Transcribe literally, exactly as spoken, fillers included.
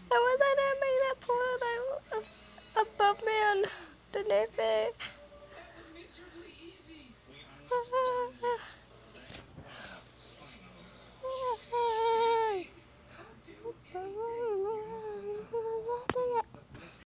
I wish I didn't make that poor like above me on the navy.